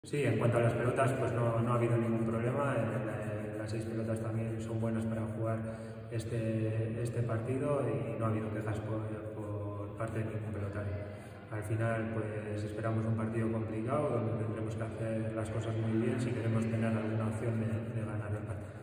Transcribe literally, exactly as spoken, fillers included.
Sí, en cuanto a las pelotas, pues no, no ha habido ningún problema. Eh, las seis pelotas también son buenas para jugar este, este partido y no ha habido quejas por, por parte de ningún pelotario. Al final, pues esperamos un partido complicado donde tendremos que hacer las cosas muy bien si queremos tener alguna opción de, de ganar el partido.